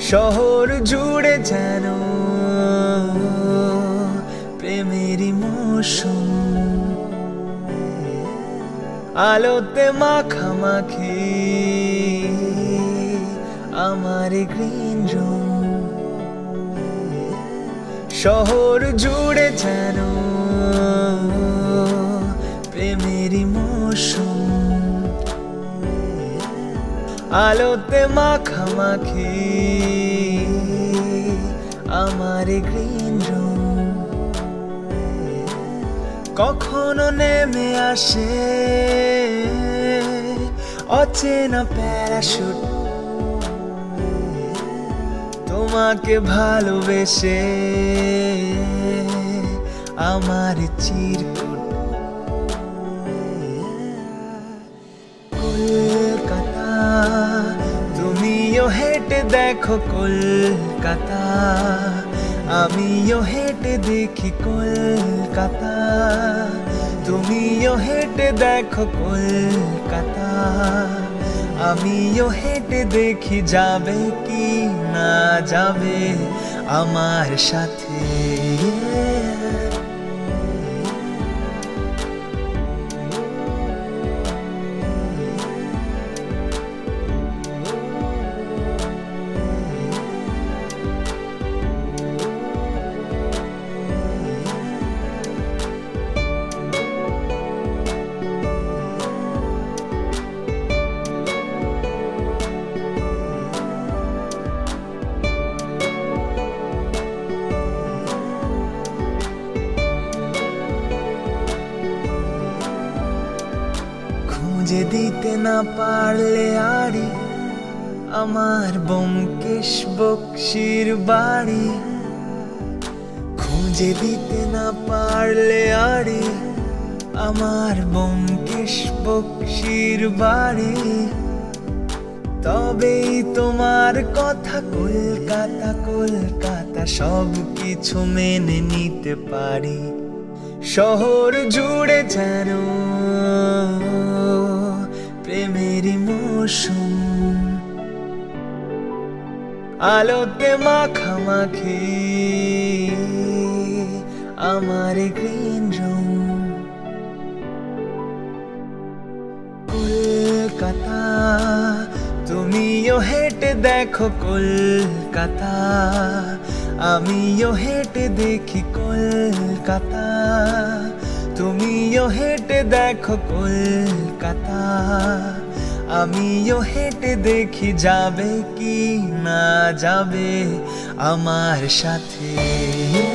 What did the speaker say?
শহর জুড়ে যেন প্রেমেরই মৌসুম, আলোতে মাখামাখি আমার গ্রিন রুম। শহর জুড়ে যেন প্রেমেরই মৌসুম, আলোতে মাখামাখি আমার গ্রিন রুম। কখনো নেমে আসে অচেনা প্যারাশুট, তোমাকে ভালোবেসে আমার চিরকুট। কলকাতা তুমিও হেঁটে দেখো কলকাতা, আমিও হেঁটে দেখি কলকাতা। তুমিও হেঁটে দেখো কলকাতা, আমিও হেঁটে দেখি যাবে কি না যাবে আমার সাথে। খুঁজে দিতে না পারলে আড়ি আমার ব্যোমকেশ বক্সির বাড়ি, খুঁজে দিতে না পারলে আড়ি আমার ব্যোমকেশ বক্সির বাড়ি। তবেই তোমার কথা কলকাতা কলকাতা সব কিছু মেনে নিতে পারি। শহর জুড়ে যেন প্রেমেরই মৌসুম, আলোতে মাখামাখি আমার গ্রিন রুম। কলকাতা তুমিও হেঁটে দেখো কলকাতা, আমিও হেঁটে দেখি কলকাতা। তুমিও হেঁটে দেখো কলকাতা, আমিও হেঁটে দেখি যাবে কি না যাবে আমার সাথে।